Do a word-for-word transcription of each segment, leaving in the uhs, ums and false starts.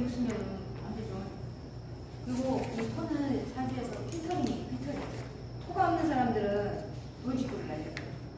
육수면은 안 되죠. 그리고 이 토는 사주에서 필터링이 필터링. 토가 없는 사람들은 돌직구를 날려요.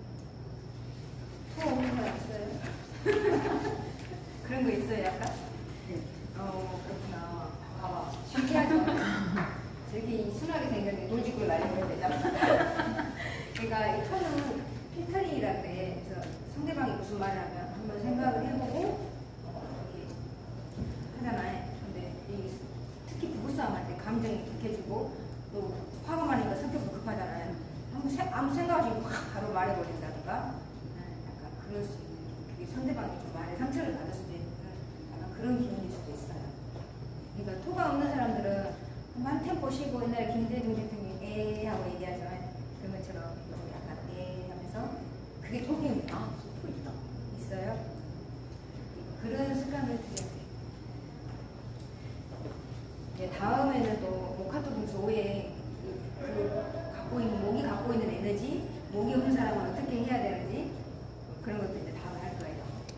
토 없는 사람 있어요? 그런 거 있어요, 약간? 네. 어, 그렇구나. 봐봐. 신기하죠? 저렇게 순하게 생겼는데 돌직구를 날려야 되잖아. 그러니까 이 토는 필터링이라 그래. 그래서 상대방이 무슨 말을 하면 한번 생각을 해보고 어, 이렇게 하잖아요. 근데 이, 특히 부부싸움 할 때 감정이 격해지고 또 화가 많으니까 성격도 급하잖아요. 아무, 세, 아무 생각 없이 확 바로 말해버린다든가 네, 약간 그럴 수 있는, 그게 상대방이 좀 말에 상처를 받을 수도 있는 약간 그런 기운일 수도 있어요. 그러니까 토가 없는 사람들은 한 템포 쉬고 옛날에 김대중 대통령이 에 하고 얘기하죠. 그런 것처럼 좀 약간 에 하면서 그게 토기입니다. 아, 토 있다. 있어요? 그런 습관을 들여야 돼요. 이제 다음에는 또 모카토 분수 오에 그, 그 갖고 있는, 목이 갖고 있는 에너지, 목이 없는 사람은 어떻게 해야 되는지 그런 것도 이제 다음에 할 거예요.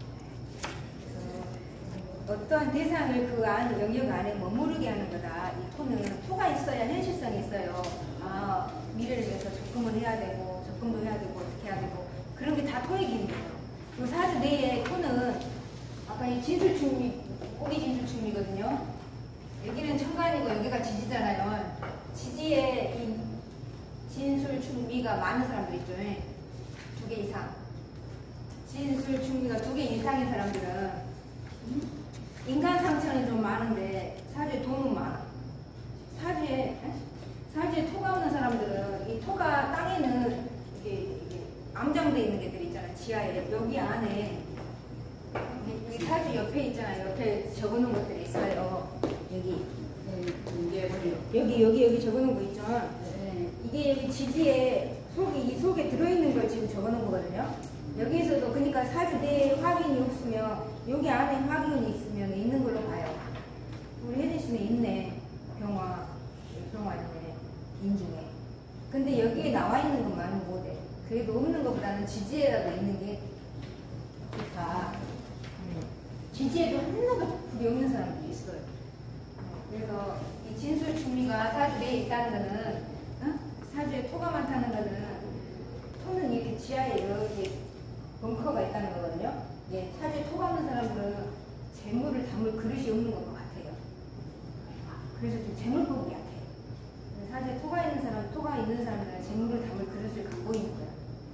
그래서 어떤 대상을 그 안, 영역 안에 머무르게 하는 거다. 이 토는 토가 있어야 현실성이 있어요. 아, 미래를 위해서 적금을 해야 되고, 적금도 해야 되고, 어떻게 해야 되고, 그런 게 다 토의 기운이에요. 그 사주 내에 토는 아까 이 진술충미, 꼬리 진술충미거든요. 여기는 천간이고 여기가 지지잖아요. 지지에 이 진술충미가 많은 사람들 있죠. 두 개 이상. 진술충미가 두 개 이상인 사람들은 인간 상처는 좀 많은데 사주에 돈은 많아. 사주에 사주에 토가 없는 사람들은 이 토가 땅에는 이게, 이게 암장돼 있는 게들 있잖아요. 지하에 여기 안에 이 사주 옆에 있잖아요. 옆에 적어놓은 것들이 있어요. 여기 네, 여기 여기 여기 적어놓은 거 있죠. 네. 이게 여기 지지에 속이 이 속에 들어있는 걸 지금 적어놓은 거거든요. 여기에서도 그러니까 사주 내에 화균이 없으면 여기 안에 화균이 있으면 있는 걸로 봐요. 우리 혜진 씨는 있네. 병화 병화 있네. 인중에. 근데 여기에 나와 있는 것만은 못해. 그래도 없는 것보다는 지지에라도 있는 게 좋다. 지지에도 하나도 불이 없는 사람들이 있어요. 그래서 이 진술충미가 사주 내에 있다는 거는 어? 사주에 토가 많다는 거는 토는 이렇게 지하에 이렇게 벙커가 있다는 거거든요. 예, 사주에 토가 없는 사람들은 재물을 담을 그릇이 없는 것 같아요. 그래서 좀 재물복이 약해요. 사주에 토가 있는 사람, 토가 있는 사람들은 재물을 담을 그릇을 갖고 있는 거예요.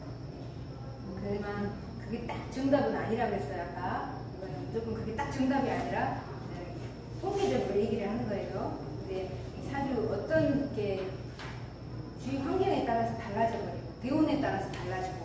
그만 그게 딱 정답은 아니라고 했어요. 아까 이거는 무조건 그게 딱 정답이 아니라 네, 통계적으로 얘기를 하는 거예요. 근데 이 사주 어떤 이렇게 주위 환경에 따라서 달라져 버리고 대운에 따라서 달라지고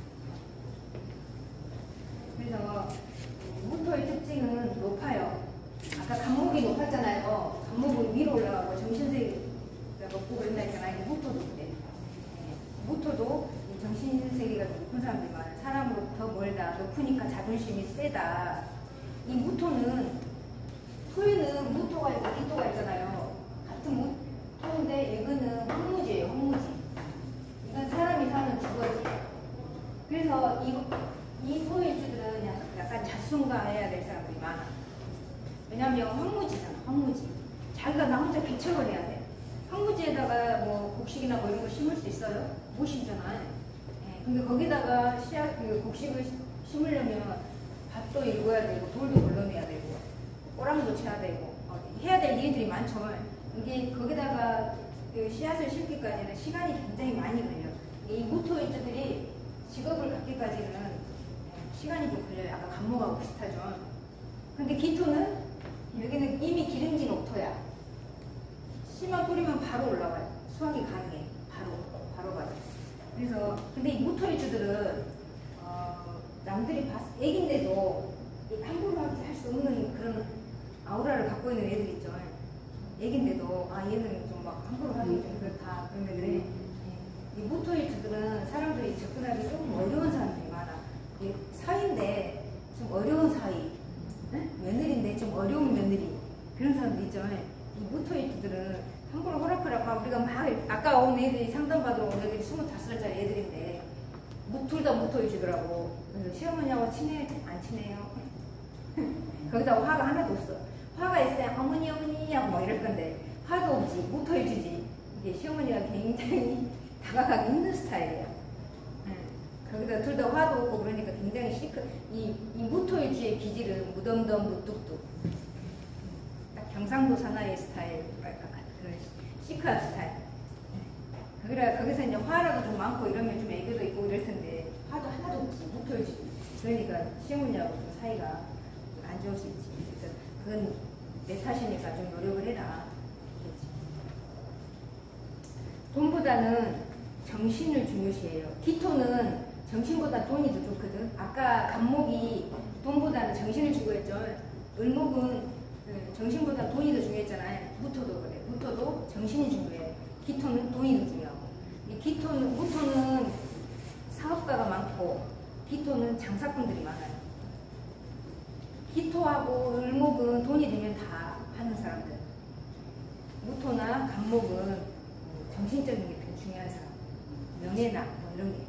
그래서 무토의 특징은 높아요. 아까 간목이 높았잖아요. 간목은 위로 올라가고 정신세계가 높고 그런다 했잖아요. 무토도 그래. 네. 무토도 정신세계가 높은 사람들이 많아요. 사람으로부터 멀다. 높으니까 자존심이 세다. 이 무토는 토에는 무토가 있고 기토가 있잖아요. 같은 무토인데 이거는 황무지예요. 황무지. 이건 사람이 사는 주거지. 그래서 이, 이 토일주들은 약간 자순가해야 될 사람들이 많아. 왜냐면 황무지잖아. 황무지. 자기가 나 혼자 개척을 해야 돼. 황무지에다가 뭐 곡식이나 뭐 이런 거 심을 수 있어요? 못 심잖아요. 네. 근데 거기다가 씨앗, 그 곡식을 심으려면 밭도 일궈야 되고 돌도 걸러내야 되고 꼬랑도 쳐야 되고 어, 해야 될 일들이 많죠. 이게 거기다가 그 씨앗을 심기까지는 시간이 굉장히 많이 걸려요. 이 무토일주들이 직업을 갖기까지는 시간이 좀 걸려요. 아까 간목하고 비슷하죠. 근데 기토는 여기는 이미 기름진 옥토야. 씨만 뿌리면 바로 올라와요. 수확이 가능해. 바로 바로 가요. 그래서 근데 이 무토일주들은 어, 남들이 봤 애긴데도 함부로 할 수 없는 그런 아우라를 갖고 있는 애들 있죠. 애긴데도 아 얘는 좀 막 함부로 하기 좀 그렇다 그런 애들이 이 무토일주들은 사람들이 접근하기 조금 어려운 사람들이 많아. 사위인데 좀 어려운 사위, 네? 며느리인데 좀 어려운 며느리 그런 사람들 있죠. 이 무토일주들은 함부로 허락하라고 막 우리가 막 아까 온 애들이 상담받으러 온 애들이 스물다섯 살짜리 애들인데 둘 다 무토일주더라고. 그래서 시어머니하고 친해? 안 친해요? 거기다 화가 하나도 없어. 화가 있어야 어 무토지, 무토일주지. 이게 시어머니가 굉장히 다가가기 힘든 스타일이에요. 응. 거기다 둘 다 화도 없고 그러니까 굉장히 시크. 이, 이 무토일주의 기질은 무덤덤 무뚝뚝. 딱 경상도 사나이 스타일, 그런 시크한 스타일. 거기다 거기서 이제 화라도 좀 많고 이러면 좀 애교도 있고 이럴 텐데 화도 하나도 없지, 무토일주. 그러니까 시어머니하고 좀 사이가 안 좋을 수 있지. 그래서 그건 내 탓이니까 좀 노력을 해라. 그렇지. 돈보다는 정신을 중요시해요. 기토는 정신보다 돈이 더 좋거든. 아까 간목이 돈보다는 정신을 추구했죠. 을목은 정신보다 돈이 더 중요했잖아요. 무토도 그래. 무토도 정신이 중요해. 기토는 돈이 더 중요하고. 이 기토는, 무토는 사업가가 많고 기토는 장사꾼들이 많아요. 기토하고 을목은 돈이 되면 다 하는 사람들. 무토나 간목은 정신적인 게 되게 중요한 사람. 명예나 뭐 이런 게.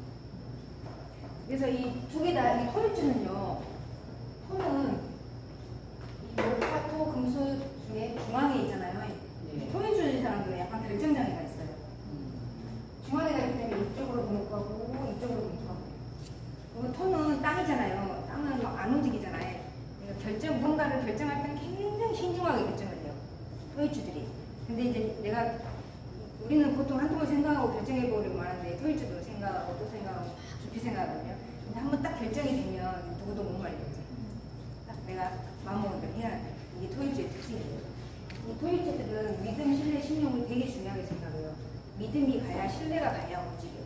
그래서 이 두 개 다, 이 토일주는요, 토는 이 목화토 금수 중에 중앙에 있잖아요. 네. 토일주인 사람들은 약간 결정장애가 있어요. 음. 중앙에 가기 때문에 이쪽으로 공격하고 이쪽으로 공격하고. 그리고 토는 땅이잖아요. 땅은 막 안 움직이잖아요. 그러니까 결정, 뭔가를 결정할 때는 굉장히 신중하게 결정을 해요. 토일주들이. 근데 이제 내가, 우리는 보통 한 통을 생각하고 결정해보려고 하는데 토일주도 생각하고 또 생각하고 깊이 생각하거든요. 근데 한번 딱 결정이 되면 누구도 못 말리거든요. 딱 내가 마음먹은 대로 해야 돼. 이게 토일주의 특징이에요. 이 토일주들은 믿음, 신뢰, 신용을 되게 중요하게 생각해요. 믿음이 가야, 신뢰가 가야 움직여요.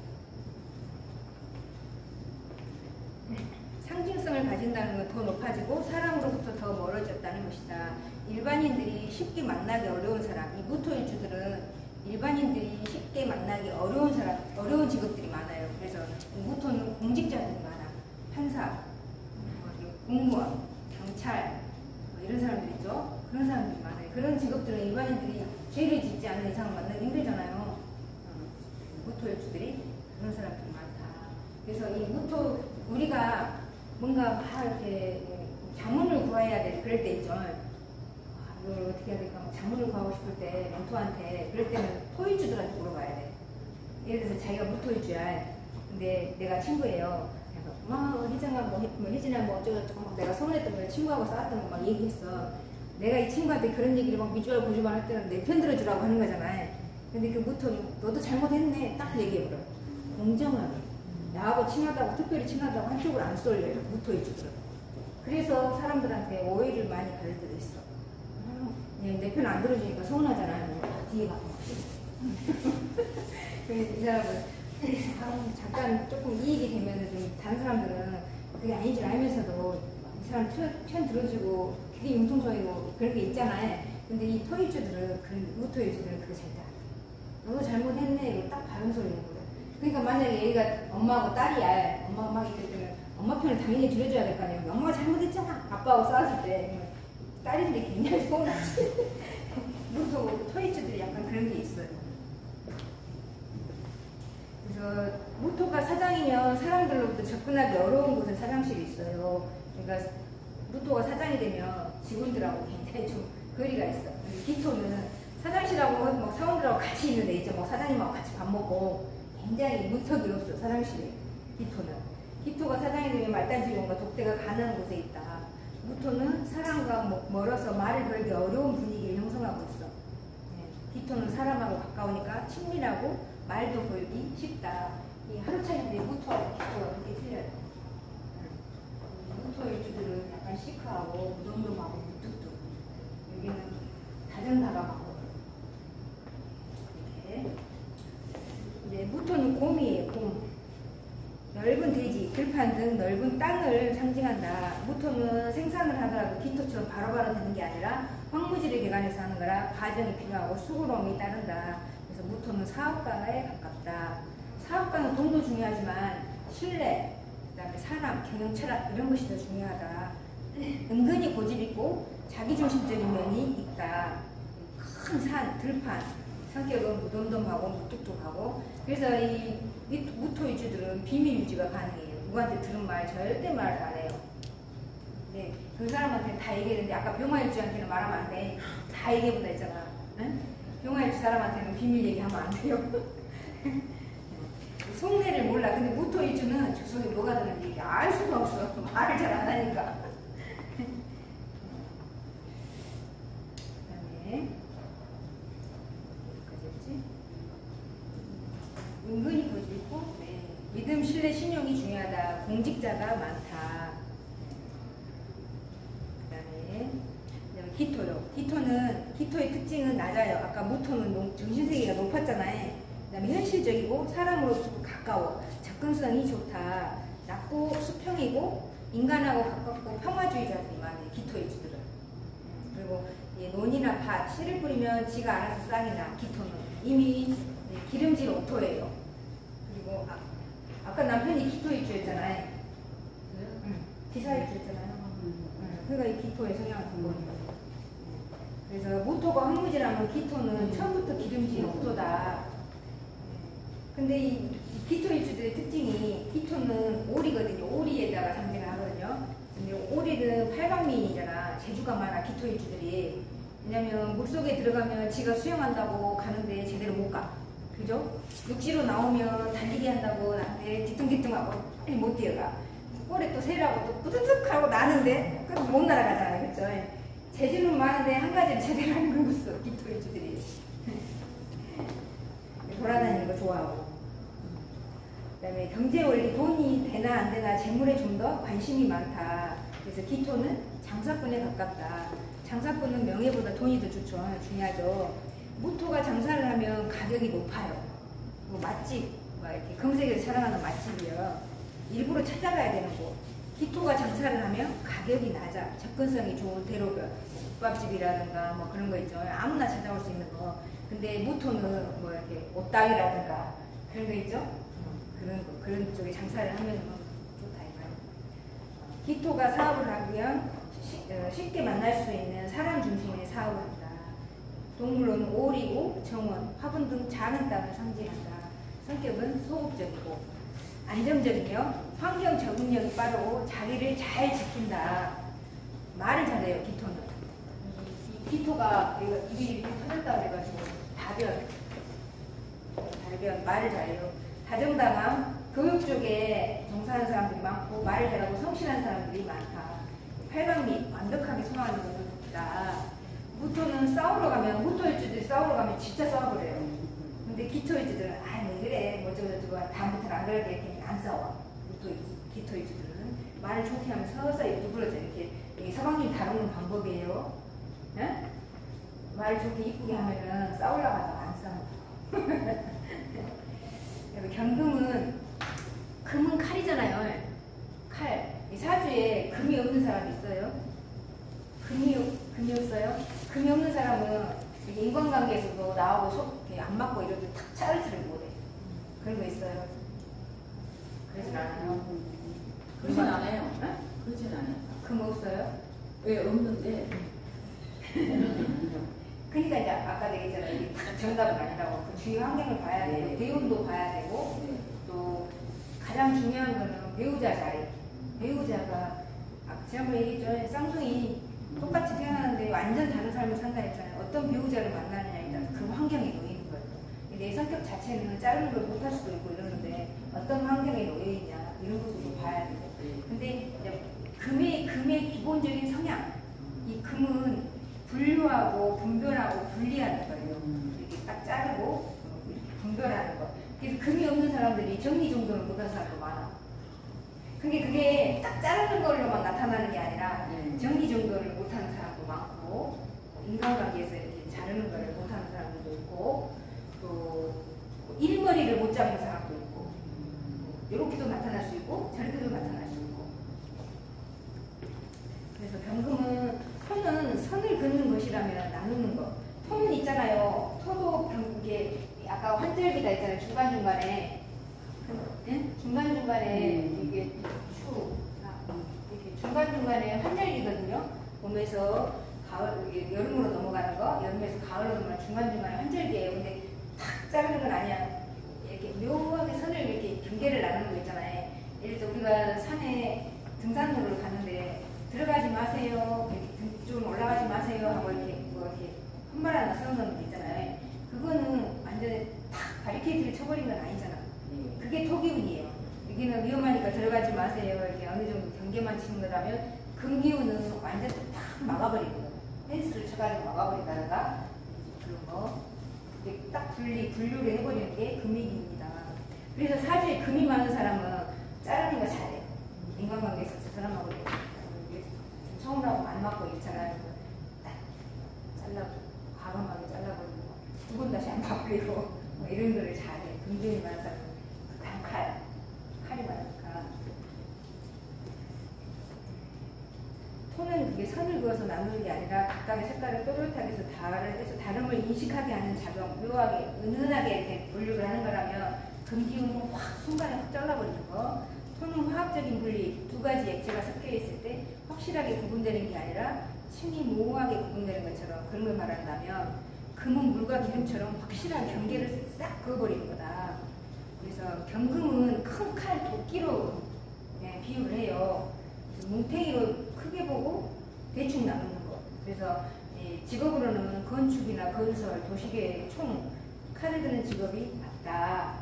상징성을 가진다는 건 더 높아지고 사람으로부터 더 멀어졌다는 것이다. 일반인들이 쉽게 만나기 어려운 사람, 이 무토일주들은 일반인들이 쉽게 만나기 어려운 사람, 어려운 직업들이 많아요. 그래서 무토는 공직자들이 많아. 판사, 공무원, 경찰, 뭐 이런 사람들 있죠. 그런 사람들이 많아요. 그런 직업들은 일반인들이 죄를 짓지 않는 이상 만나기 힘들잖아요. 무토일주들이 그런 사람들이 많다. 그래서 이 무토, 우리가 뭔가 막 이렇게 자문을 구해야 될 그럴 때 있죠. 아, 이걸 어떻게 해야 될까? 자문을 구하고 싶을 때 멘토한테 그럴 때는 토일주들한테 물어봐야 돼. 예를 들어서 자기가 무토일주야. 근데 내가 친구예요. 그래서 막 혜정아 뭐, 뭐 혜진아 뭐 어쩌고저쩌고 막 내가 서운했던 걸 친구하고 싸웠던 거 막 얘기했어. 내가 이 친구한테 그런 얘기를 막 미주알 고주말 할 때는 내 편 들어주라고 하는 거잖아요. 근데 그 무토는 너도 잘못했네 딱 얘기해버려. 공정하게. 나하고 친하다고 특별히 친하다고 한쪽으로 안 쏠려요. 무토일주들은. 그래서 사람들한테 오해를 많이 받을 때도 있어. 내 편 안 들어주니까 서운하잖아요. 뒤에 가고. 이 사람은 잠깐 조금 이익이 되면 좀 다른 사람들은 그게 아닌 줄 알면서도 이 사람 편 들어주고 그게 융통성이고 그런 게 있잖아요. 근데 이 토일주들은, 그 무토일주들은 그거 절대 안 해. 너도 잘못했네. 이거 딱 바른 소리 하는 거야. 그러니까 만약에 얘가 엄마하고 딸이야. 엄마가 막 이럴 때는 엄마 편을 당연히 들어줘야 될 거 아니에요. 엄마가 잘못했잖아. 아빠하고 싸웠을 때. 딸들이 굉장히 서운하지. 무토, 토일주들이 약간 그런 게 있어요. 그래서 무토가 사장이면 사람들로부터 접근하기 어려운 곳에 사장실이 있어요. 그러니까 무토가 사장이 되면 직원들하고 굉장히 좀 거리가 있어. 기토는 사장실하고 막 사원들하고 같이 있는 데 있죠. 막 사장님하고 같이 밥 먹고 굉장히 문턱이 없어. 사장실에 기토는. 기토가 사장이 되면 말단지원과 독대가 가능한 곳에 있다. 무토는 사람과 멀어서 말을 걸기 어려운 분위기를 형성하고 있어. 네. 기토는 사람하고 가까우니까 친밀하고 말도 걸기 쉽다. 이 하루 차이인데 무토하고 기토가 그렇게 틀려요. 무토일주들은 약간 시크하고 무덤덤하고 무뚝뚝. 여기는 다정다감하고 이렇게. 이제 무토는 곰이에요. 곰. 넓은 대지, 들판 등 넓은 땅을 상징한다. 무토는 생산을 하더라도 기토처럼 바로바로 되는 게 아니라 황무지를 개간해서 하는 거라 과정이 필요하고 수고로움이 따른다. 그래서 무토는 사업가에 가깝다. 사업가는 돈도 중요하지만 신뢰, 그 다음에 사람, 경영 철학 이런 것이 더 중요하다. 은근히 고집있고 자기중심적인 면이 있다. 큰 산, 들판, 성격은 무덤덤하고 무뚝뚝하고. 그래서 이 무토일주들은 비밀 유지가 가능해요. 누구한테 들은 말 절대 말 안 해요. 네, 그 사람한테 다 얘기했는데 아까 병화일주한테는 말하면 안 돼. 다 얘기해보다 했잖아. 응? 병화일주 사람한테는 비밀 얘기하면 안 돼요. 속내를 몰라. 근데 무토일주는 저 속에 뭐가 드는지 알 수가 없어. 말을 잘 안 하니까. 그다음에 어디까지였지? 은근히 거짓고 네. 믿음, 신뢰, 신용이 중요하다. 공직자가 많다. 그다음에 기토요. 기토는 기토의 특징은 낮아요. 아까 무토는 정신세계가 높았잖아요. 그다음에 현실적이고 사람으로 가까워. 접근성이 좋다. 낮고 수평이고 인간하고 가깝고 평화주의자들이 많아요. 기토일주들은. 그리고 논이나 밭, 씨를 뿌리면 지가 알아서 싹이 나. 기토는 이미 기름진 옥토예요. 그리고 아, 아까 남편이 기토일주였잖아요. 응. 기사일주였잖아요. 응. 그러니까 이 기토의 성향을 본 거예요. 그래서 무토가 황무지라면 기토는 처음부터 기름진 옥토다. 근데 이 기토일주들의 특징이 기토는 오리거든요. 오리에다가 상징을 하거든요. 근데 오리는 팔방미인이잖아. 재주가 많아 기토일주들이. 왜냐면 물속에 들어가면 지가 수영한다고 가는데 제대로 못 가. 그죠? 육지로 나오면 달리기 한다고 나한테 뒤뚱뒤뚱하고 빨리 못 뛰어가. 꼬리 또 새라고 또 뿌듯득 하고 나는데 그래도 못 날아가잖아요. 그죠? 재주는 많은데 한 가지를 제대로 하는 건 없어. 기토일주들이. 돌아다니는 거 좋아하고. 그 다음에 경제원리, 돈이 되나 안 되나 재물에 좀 더 관심이 많다. 그래서 기토는 장사꾼에 가깝다. 장사꾼은 명예보다 돈이 더 좋죠. 중요하죠. 무토가 장사를 하면 가격이 높아요. 뭐 맛집, 뭐 이렇게 검색에서 찾아가는 맛집이요. 일부러 찾아가야 되는 곳. 기토가 장사를 하면 가격이 낮아. 접근성이 좋은 대로변, 국밥집이라든가 뭐 그런 거 있죠. 아무나 찾아올 수 있는 거. 근데 무토는 뭐 이렇게 옷당이라든가 그런 거 있죠. 그런 거, 그런 쪽에 장사를 하면 좋다 이거예요. 기토가 사업을 하면 쉽게 만날 수 있는 사람 중심의 사업을 한다. 동물은 오리고 정원, 화분 등 작은 땅을 상징한다. 성격은 소극적이고 안정적이며 환경 적응력이 빠르고 자기를 잘 지킨다. 말을 잘해요. 기토는. 이 기토가 입이 이렇게 터졌다 그래가지고 다변, 다변 말을 잘해요. 다정다감, 교육 쪽에 종사하는 사람들이 많고 말을 잘하고 성실한 사람들이 많다. 팔방미, 완벽하게 소화하는 것도 좋다. 무토는 싸우러 가면, 무토일주들이 싸우러 가면 진짜 싸워버려요. 근데 기토일주들은 아, 왜 그래, 뭐 저저저거 다음부터는 안 그럴게 이렇게 안 싸워. 무토 기토일주들은 말을 좋게 하면 서서히 누그러져. 이렇게 이게 서방님 다루는 방법이에요. 네? 말을 좋게 이쁘게 하면은 싸우려고 하다가 안 싸워. 경금은 금은 칼이잖아요. 칼. 이 사주에 금이 없는 사람이 있어요? 금이 금이 없어요? 금이 없는 사람은 인간관계에서도 나하고 속 안 맞고 이렇게 탁 자르지를 못해. 그런 거 있어요. 그러진 않아요. 그러진 않아요. 응? 그러진 않아요. 금 없어요? 왜 없는데? 그러니까 이제 아까 얘기했잖아요. 정답은 아니라고. 그 주위 환경을 봐야 되고, 배움도 봐야 되고, 또 가장 중요한 거는 배우자 자리. 배우자가, 아까 지난번에 얘기했죠. 쌍둥이 똑같이 태어나는데 완전 다른 삶을 산다 했잖아요. 어떤 배우자를 만나느냐에 따라서 그 환경에 놓이는 거예요. 내 성격 자체는 자르는 걸 못할 수도 있고 이러는데 어떤 환경에 놓여있냐 이런 것도 봐야 되고. 근데 이제 금의, 금의 기본적인 성향. 이 금은 분류하고 분별하고 분리하는 거예요. 이렇게 딱 자르고 이렇게 분별하는 거. 그래서 금이 없는 사람들이 정리정돈을 못하는 사람도 많아. 근데 그게 딱 자르는 걸로만 나타나는 게 아니라 정리정돈을 못하는 사람도 많고, 인간관계에서 이렇게 자르는 걸 못하는 사람들도 있고, 또 일머리를 못 잡는 사람도 있고, 이렇게도 나타날 수 있고 저렇게도 나타날 수 있고. 그래서 병금은 토는 선을 긋는 것이라면 나누는 것. 토는 있잖아요. 토도 이게 아까 환절기가 있잖아요. 중간중간에. 네? 중간중간에 음. 이게 추, 이렇게 중간중간에 환절기거든요. 봄에서 가을, 이게 여름으로 넘어가는 거, 여름에서 가을로 넘어가는 중간중간에 환절기예요. 근데 탁 자르는 건 아니야. 이렇게 묘하게 선을 이렇게 경계를 나누는 거 있잖아요. 예를 들어 우리가 산에 등산로를 가는데 들어가지 마세요. 이렇게 등 좀 올라가지 마세요 하고 이렇게 뭐 이렇게 한 말 하나 세워놓는 게 있잖아요. 그거는 완전 탁 바리케이트를 쳐버린 건 아니잖아. 네. 그게 토기운이에요. 여기는 위험하니까 들어가지 마세요. 이렇게 어느 정도 경계만 치는 거라면 금기운은 완전 탁 막아버리는 거예요. 펜스를 쳐가지고 막아버린다든가 그런 거. 이게 딱 분리, 분류를 해버리는 게 금이기입니다. 그래서 사실 금이 많은 사람은 자르는 거 잘해. 인간관계에서 저 사람하고 처음하고 안 맞고 있잖아요. 딱 잘라, 과감하게 잘라버리고 두 번 다시 안 바꾸고 뭐 이런 거를 잘해. 금전이 많은 사람은 단 칼, 칼이 많으니까. 톤은 그게 선을 그어서 나누는 게 아니라 각각의 색깔을 또렷하게 해서 다해서 다름을 인식하게 하는 작용, 묘하게, 은은하게 이렇게 분류를 하는 거라면 금기운은 확 순간에 확 잘라버리는 거. 톤은 화학적인 분리, 두 가지 액체가 섞여 있을 때 확실하게 구분되는 게 아니라 층이 모호하게 구분되는 것처럼 그런 걸 말한다면 금은 물과 기름처럼 확실한 경계를 싹 그어버리는 거다. 그래서 경금은 큰 칼 도끼로 네, 비유를 해요. 뭉탱이로 크게 보고 대충 나누는 거. 그래서 이 직업으로는 건축이나 건설, 도시계획, 총 칼을 드는 직업이 맞다.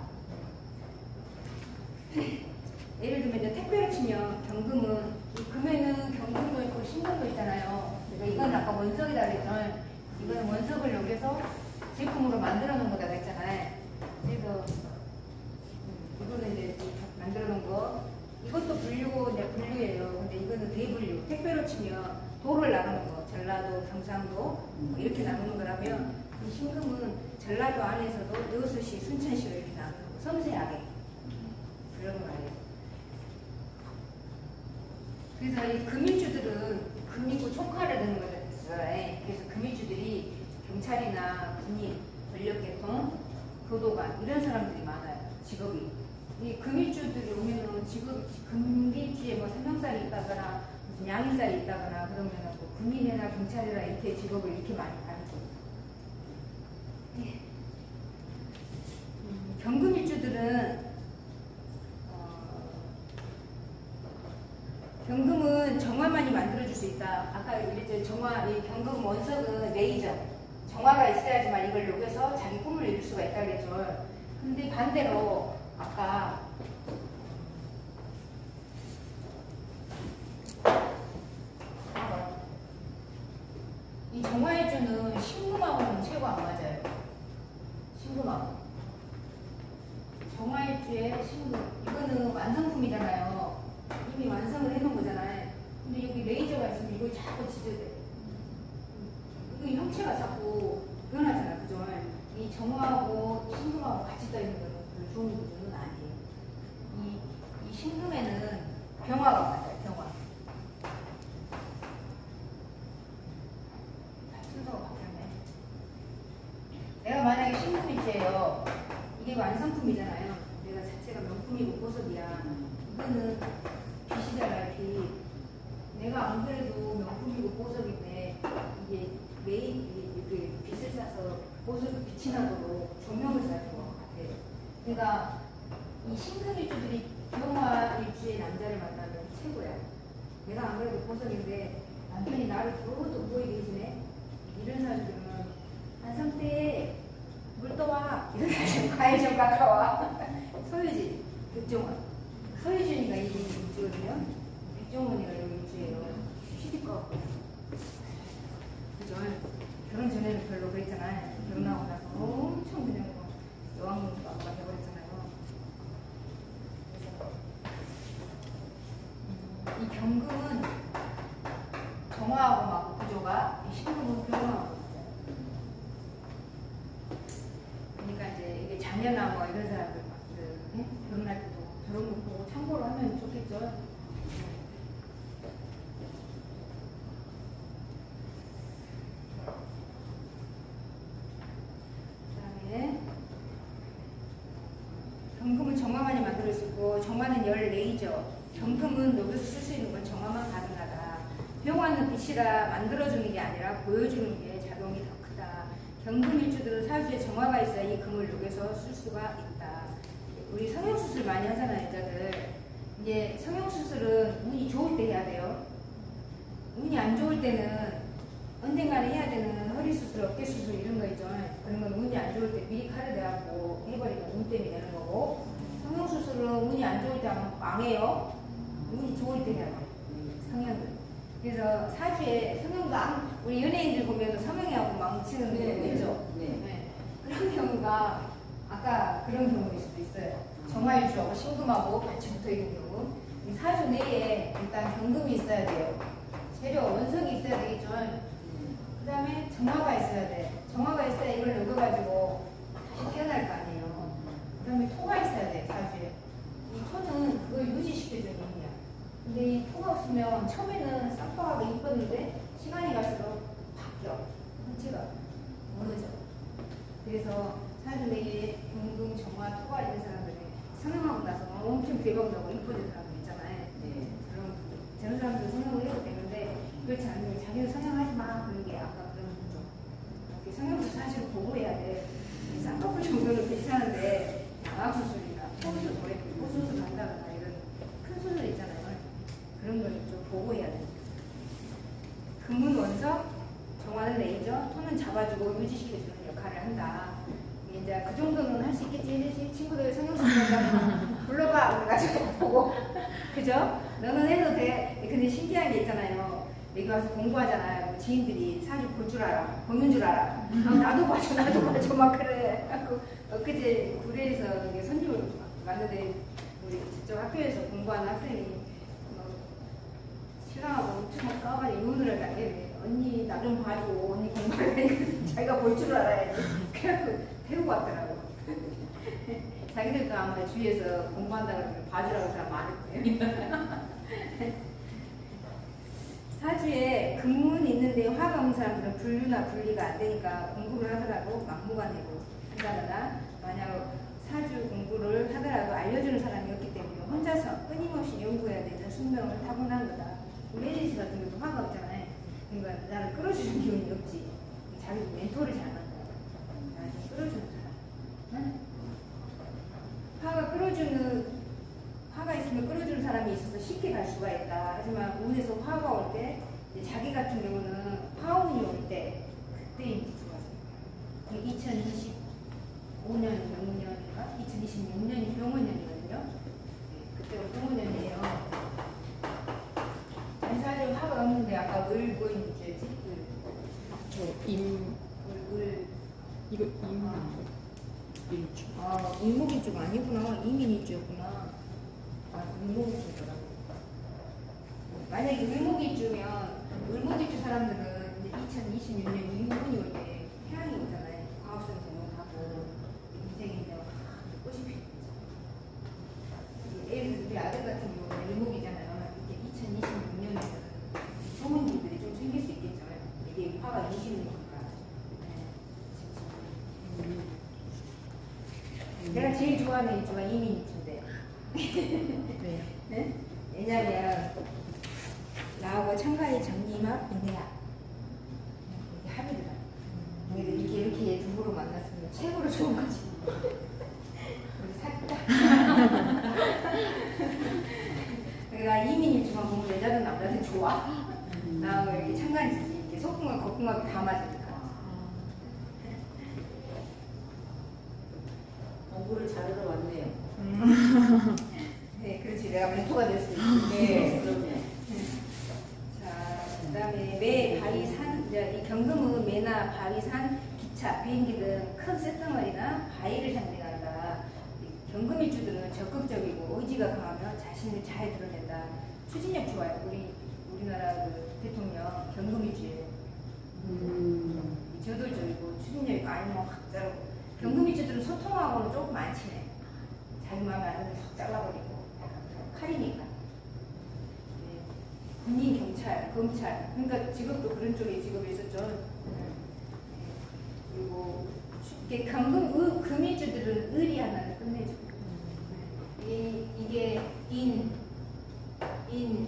예를 들면 이제 택배를 치면 경금은 이 금에는 경금도 있고 신금도 있잖아요. 그러니까 이건 아까 원석이다 그랬죠. 이거는 원석을 녹여서 제품으로 만들어 놓은 거다 그랬잖아요. 그래서 음, 이거는 이제 만들어 놓은 거. 이것도 분류고 이제 분류예요. 근데 이거는 대분류. 택배로 치면 도를 나누는 거. 전라도, 경상도 뭐 이렇게 나누는 거라면 이 신금은 전라도 안에서도 여수시, 순천시로 이렇게 나누는 거. 섬세하게. 그런 말이에요. 그래서 이 금일주들은 금이고 총칼을 드는 거잖아요. 그래서 금일주들이 경찰이나 군인, 권력계통, 교도관 이런 사람들이 많아요. 직업이. 이 금일주들이 오면은 직업 금일주에 뭐 삼형살이 있다거나 무슨 양일살이 있다거나 그러면은 뭐 군인이나 경찰이나 이렇게 직업을 이렇게 많이 가르쳐. 예. 음, 경금일주들은 경금은 정화만이 만들어줄 수 있다. 아까 이랬죠. 정화, 이 경금 원석은 레이저. 정화가 있어야지만 이걸 녹여서 자기 꿈을 이룰 수가 있다 그랬죠. 근데 반대로 아까 이 정화일주는 신금하고는 최고 안 맞아요. 신금하고. 정화일주의 신금. 이거는 완성품이잖아요. 이미 완성을 해놓은 거잖아요. 근데 여기 레이저가 있으면 이걸 자꾸 지져대. 이거 형체가 자꾸 변하잖아, 그죠? 이 정화하고 신금하고 같이 떠있는 거는 별로 좋은 구조는 아니에요. 이, 이 신금에는 병화가 맞아요, 병화. 순서가 바뀌었네. 내가 만약에 신금일지예요. 이게 완성품이잖아요. 내가 자체가 명품이고 보석이야. 이거는 빛이잖아요, 빛. 내가 안 그래도 명품이고 보석인데 이게 매일 이렇게 빛을 쏴서 보석이 빛이 나도록 조명을 쏴야 될 것 같아요. 그러니까 이 신금일주들이 병화일주의 남자를 만나면 최고야. 내가 안 그래도 보석인데 남편이 나를 그것도 보이게 해주네. 이런 사람들은 한성때 물 떠와. 이런 사람들은 과일 좀 깎아와. 소유지, 백종원. 서유진이가 이 일주거든요. 백종원이가 여기 일주예요. 시집가. 그죠? 결혼 전에는 별로 그랬잖아요. 결혼하고 나서 엄청 그냥 뭐 여왕님도 아빠 해버렸잖아요. 음, 이 경금은 정화하고 막 구조가 이 신금은 변화하고 있어요. 그러니까 이제 이게 자녀나 뭐 이런 사람들 그, 네? 결혼할 때도 저런 거 보고 참고로 하면 좋겠죠. 그다음에 경금은 정화만이 만들 수 있고 정화는 열 레이저. 경금은 녹여서 쓸 수 있는 건 정화만 가능하다. 병화는 빛이라 만들어주는 게 아니라 보여주는 게 작용이 더 크다. 경금일주들은 사주에 정화가 있어야 이 금을 녹여서 쓸 수가 있다. 우리 성형수술 많이 하잖아요, 여자들. 이제 성형수술은 운이 좋을 때 해야 돼요. 운이 안 좋을 때는 언젠가는 해야 되는 허리수술, 어깨수술 이런 거 있죠. 그런 건 운이 안 좋을 때 미리 칼을 대갖고 해버리면 운 때문에 되는 거고, 성형수술은 운이 안 좋을 때 하면 망해요. 운이 좋을 때 해야 돼, 성형은. 그래서 사주에 성형도 안, 우리 연예인들 보면 성형하고 망치는 네, 거 있죠? 네. 네. 그런 경우가 아까 그런 경우일 수도 있어요. 정화일주하고 신금하고 같이 붙어 있는 경우. 이 사주 내에 일단 경금이 있어야 돼요. 재료, 원석이 있어야 되겠죠. 그 다음에 정화가 있어야 돼. 정화가 있어야 이걸 녹여가지고 다시 태어날 거 아니에요. 그 다음에 토가 있어야 돼, 사주에. 이 토는 그걸 유지시켜주는 힘이야. 근데 이 토가 없으면 처음에는 쌍방하고 이뻤는데 시간이 갈수록 바뀌어. 전체가 무너져. 그래서 사주 내에 경금, 정화, 토가 있는 사람들이 성형하고 나서 엄청 대박나고 이뻐진 사람들 있잖아요. 네. 그런 저런 사람들 성형을 해도 되는데 그렇지 않으면 자기는 성형하지 마 그런 게 아까 그런 거죠. 이렇게 성형도 사실 보고 해야 돼. 쌍꺼풀 정도는 괜찮은데 양악수술이나 포수술 오래 포수술 한다거나 이런 큰 수술 있잖아요. 그런 걸 좀 보고 해야 돼. 금은 원석, 정화는 레이저, 토는 잡아주고 유지시켜주는 역할을 한다. 이제 그 정도는 할 수 있겠지. 친구들 성형수술 한다면 불러봐 그래가지고 보고 그죠? 너는 해도 돼. 근데 신기한 게 있잖아요. 여기 와서 공부하잖아요. 뭐 지인들이 사주 볼 줄 알아, 보는 줄 알아. 아, 나도 봐줘, 나도 봐줘 막 그래. 그 엊그제 구례에서 이게 손님을 왔는데 우리 직접 학교에서 공부하는 학생이 뭐 신랑하고 엄청 막 싸워가지고 이혼을 하게 언니 나 좀 봐줘. 언니 공부하려니까 자기가 볼 줄 알아야지. 그래갖고 데리고 왔더라고. 자기들도 아마 주위에서 공부한다고 그러면 봐주라고 사람 많을 거예요. 사주에 금문이 있는데 화가 없는 사람들은 분류나 분리가 안 되니까 공부를 하더라도 막무가 내고 한다거나 만약 사주 공부를 하더라도 알려주는 사람이 없기 때문에 혼자서 끊임없이 연구해야 되는 숙명을 타고난 거다. 메리지 같은 경우도 화가 없잖아요. 그러니까 나를 끌어주는 기운이 없지. 자기도 멘토를 잘 만들어. 나를 끌어주는 사람. 응? 화가 끌어주는 화가 있으면 끌어주는 사람이 있어서 쉽게 갈 수가 있다. 하지만 운에서 화가 올 때 자기 같은 경우는 화운이 올 때 그때 이제 좋아져요. 이천이십오 년 병원년인가? 이천이십육 년이 병원년이거든요. 네, 그때가 병원년이에요. 사실 화가 없는데 아까 을 보이는 죄지? 을. 임 을, 을. 이거 임 일주. 아, 을목일주가 아니구나. 이민일주였구나. 아, 을목일주더라고. 만약에 을목일주면, 을목일주 사람들은 이제 이천이십육 년 이분이 올 때 태양이 오잖아요. 과학성 전공하고, 인생에 이제 막 꽃이 피는 거죠. 예를 들어, 우리 아들 같은 경우는 을목이잖아요. 이게 이천이십육 년에는 좋은 일들이 좀 생길 수 있겠죠. 이게 화가 이십 년이니까. 내가 제일 좋아하는 일주가 이민일주인데. 네. 네? 왜냐면 나하고 창가의 정리막 이내야 이게 합이더라. 근데 이렇게 이렇게 두부로 만났으면 최고로 좋은 거지. 우리 샀다. 내가 이민일주만 보면 여자든 남자든 좋아. 나하고 이렇게 창간지지 이렇게 소궁합 거궁합이 다 맞으니까. 공부를 잘하러 왔네요. 음. 네, 그렇지. 내가 멘토가 될 수 있지. 네, 그럼요. 자, 그 다음에 매, 바위, 산. 이제 이 경금은 매나 바위, 산, 기차, 비행기 등 큰 쇳덩어리나 바위를 상징한다. 이 경금일주들은 적극적이고 의지가 강하면 자신을 잘 드러낸다. 추진력 좋아요. 우리, 우리나라 그 대통령 경금일주예요. 음. 저돌적이고 추진력이 아니면 확 자르고. 경금일주들은 소통하고는 조금 안 친해. 자기 마음에 안 드는 확 잘라버리고 칼이니까. 네. 군인, 경찰, 검찰. 그러니까 직업도 그런 쪽에 직업이 있었죠. 네. 그리고 이게 경금, 의, 금일주들은 의리 하나를 끝내죠. 네. 이, 이게 인, 인,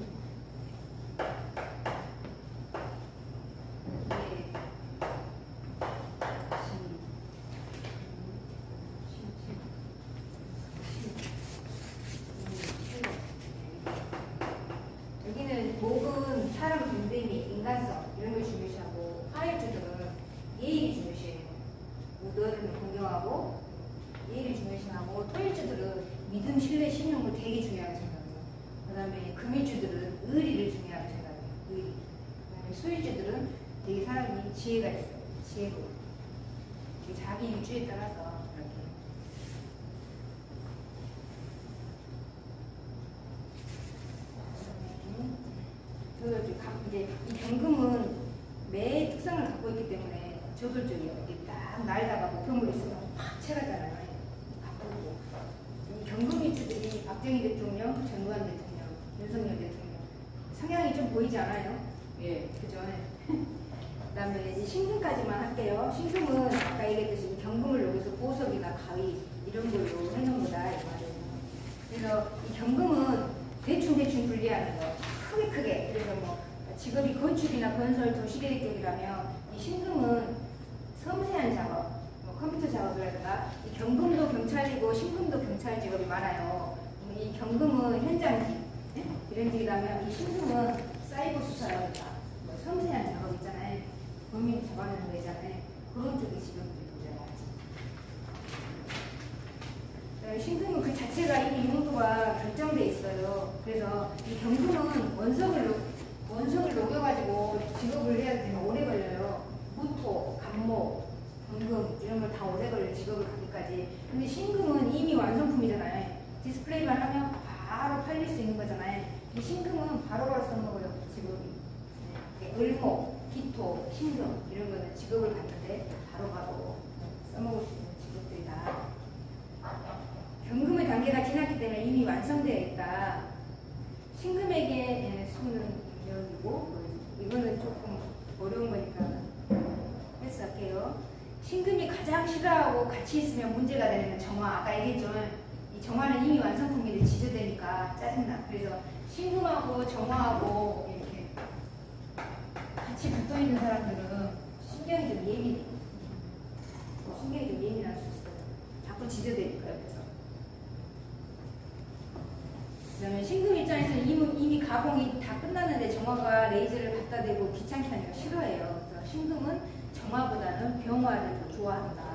여기는 목은 사람 존재미, 인간성 이런 걸 중요시하고 화일주들은 예의를 중요시해요. 뭐 부여들은 공경하고 예의를 중요시하고 토일주들은 믿음, 신뢰, 신용을 되게 중요하게 생각해요. 그 다음에 금일주들은 의리를 중요하게 생각해요. 의리. 그 다음에 수일주들은 되게 사람이 지혜가 있어요. 지혜로. 자기 유주에 따라서 이렇게. 저도 이제 이 경금은 매의 특성을 갖고 있기 때문에 저돌적이에요. 이렇게 딱 날다가 목표물 있으면 확 채가잖아요. 바꾸고. 이 경금일주들이 박정희 대통령, 전두환 대통령, 윤석열 대통령 성향이 좀 보이지 않아요? 예. 그죠? 그 다음에 이제 신금까지만 할게요. 신금은 아까 얘기했듯이 경금을 여기서 보석이나 가위 이런 걸로 해놓은 거다 이 말이에요. 그래서 이 경금은 대충대충 분리하는 거 크게 크게. 그래서 뭐 직업이 건축이나 건설, 도시계획 쪽이라면 이 신금은 섬세한 작업, 뭐 컴퓨터 작업이라든가 이 경금도 경찰이고 신금도 경찰 직업이 많아요. 이 경금은 현장직 네? 이런 직이라면 이 신금은 사이버 수사라든가 뭐 섬세한 작업 있잖아요. 범인 잡아내는 거 있잖아요. 그런 쪽의 직업들이 많아요. 신금은 그 자체가 이미 용도가 결정돼 있어요. 그래서 이 경금은 원석을 녹- 원석을 녹여가지고 직업을 해야 되면 오래 걸려요. 무토, 간목, 경금 이런 걸 다 오래 걸려 직업을 갖기까지. 근데 신금은 이미 완성품이잖아요. 디스플레이만 하면 바로 팔릴 수 있는 거잖아요. 이 신금은 바로바로 써먹어요 직업이. 네. 을목, 기토, 신금 이런 거는 직업을 갖는데 바로바로 써먹을 수 있는 직업들이다. 경금의 단계가 지났기 때문에 이미 완성되어 있다. 신금에게 손은 여기고 이거는 조금 어려운 거니까 패스할게요. 신금이 가장 싫어하고 같이 있으면 문제가 되는 정화. 아까 얘기했죠. 이 정화는 이미 완성품인데 지저대니까 짜증나. 그래서 신금하고 정화하고 이렇게 같이 붙어 있는 사람들은 신경이 좀 예민해. 신경이 좀 예민할 수 있어요. 자꾸 지저대니까 옆에서. 그다음에 신금 입장에서 이미, 이미 가공이 다 끝났는데 정화가 레이저를 갖다 대고 귀찮게 하니까 싫어해요. 그래서 신금은 정화보다는 병화를 더 좋아한다.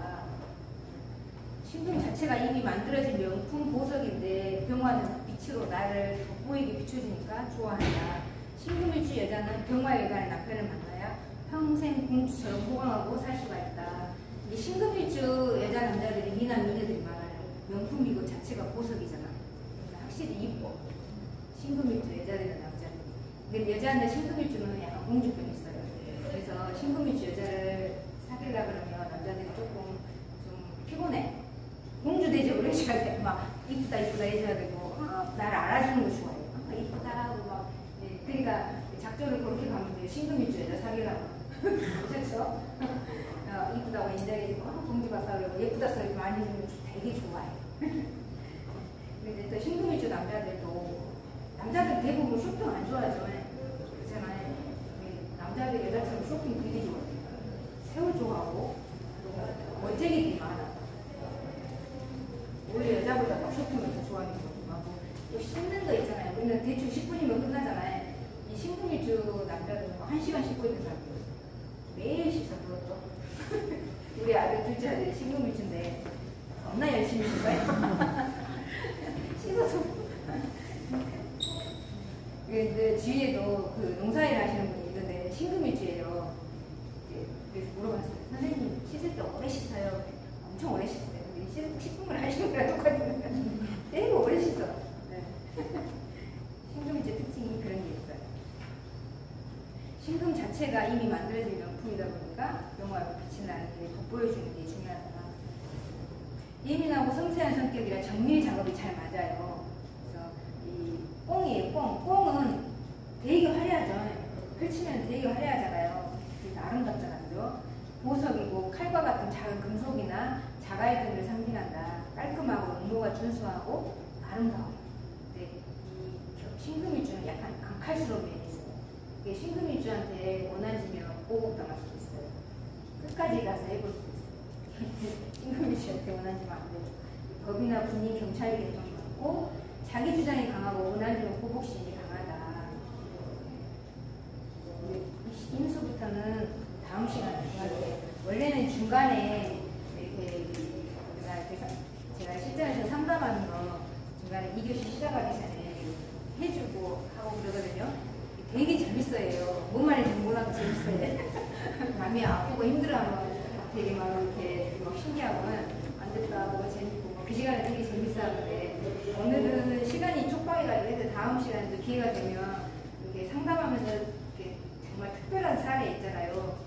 신금 자체가 이미 만들어진 명품 보석인데 병화는 빛으로 나를 돋보이게 비춰주니까 좋아한다. 신금일주 여자는 병화일간의 남편을 만나야 평생 공주처럼 호강하고 살 수가 있다. 이 신금일주 여자 남자들이 미남 미녀들이 많아요. 명품이고 자체가 보석이잖아. 그러니까 확실히 이뻐. 신금일주 여자들은 남자들. 근데 여자는 신금일주는 약간 공주병이 있어요. 그래서 신금일주 여자를 사귀려고 그러면 남자들이 조금 좀 피곤해. 공주 되지 오래 시간 돼. 막 이쁘다 이쁘다 해줘야 되고 어, 나를 알아주는 거 좋아해요. 아, 이쁘다 하고 막 네, 그러니까 작전을 그렇게 가면 돼요. 신금일주 여자 사귀려고. 그렇죠? 어, 이쁘다고 인정해주고 아, 공주 같다 그러고 예쁘다 소리 많이 주면 되게 좋아해. 근데 또 신금일주 남자들도 남자들 대부분 쇼핑 안 좋아하죠. 그렇잖아요. 남자들 여자처럼 쇼핑 되게 좋아해요. 새우 좋아하고 멋쟁이들이 많아. 오히려 여자보다 더 쇼핑을 더 좋아하는 경우도 많고 또 씻는 거 있잖아요. 우리는 대충 십 분이면 끝나잖아요. 이 신금일주 남자들은 한 시간 씻고 있는 사람들 있어요. 매일 씻어 그것도. 우리 아들 둘째 아들이 신금일주인데 겁나 열심히 씻어요. 씻어서 그 주위에도 그 농사일 하시는 분이 있는데 신금일주예요. 그래서 물어봤어요. 선생님 씻을 때 오래 씻어요? 엄청 오래 씻어요. 십 분을 하시는 거랑 똑같은 거예요. 되게 오래 씻어. 네. 신금일주 특징이 그런 게 있어요. 신금 자체가 이미 만들어진 명품이다 보니까 영화로 빛이 나는 게 돋보여주는 게 중요하다. 예민하고 섬세한 성격이라 정밀 작업이 잘 맞아요. 그래서 이 뽕이에요. 뽕. 뽕은 되게 화려하죠. 펼치면 되게 화려하잖아요. 그래서 아름답잖아요. 그죠? 보석이고 칼과 같은 작은 금속이나 자갈 등을 상징한다. 깔끔하고 음모가 준수하고 아름다워요. 근데 이 신금일주는 약간 강칼스러운 면이 있어요. 이게 신금일주한테 원한지면 보복당할 수도 있어요. 끝까지 가서 해볼 수도 있어요. 신금일주한테 원한지면 안 되고 법이나 군인, 경찰이 개통이 많고 자기 주장이 강하고 원한지면 보복심이 강하다. 인수부터는 다음 시간에 원래는 중간에 이렇게 시작하기 전에 해주고 하고 그러거든요. 되게 재밌어요. 뭔 말인지 몰라도 재밌어요. 남이 아프고 힘들어하면 되게 막 이렇게 막 신기하고는 안 됐다고 재밌고 그 시간에 되게 재밌었는데 오늘은 시간이 촉박해가지고 해서 다음 시간에도 기회가 되면 이렇게 상담하면서 이렇게 정말 특별한 사례 있잖아요.